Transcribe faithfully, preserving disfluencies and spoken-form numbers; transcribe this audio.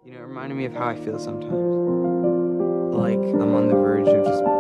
You know, it reminded me of how I feel sometimes. Like I'm on the verge of just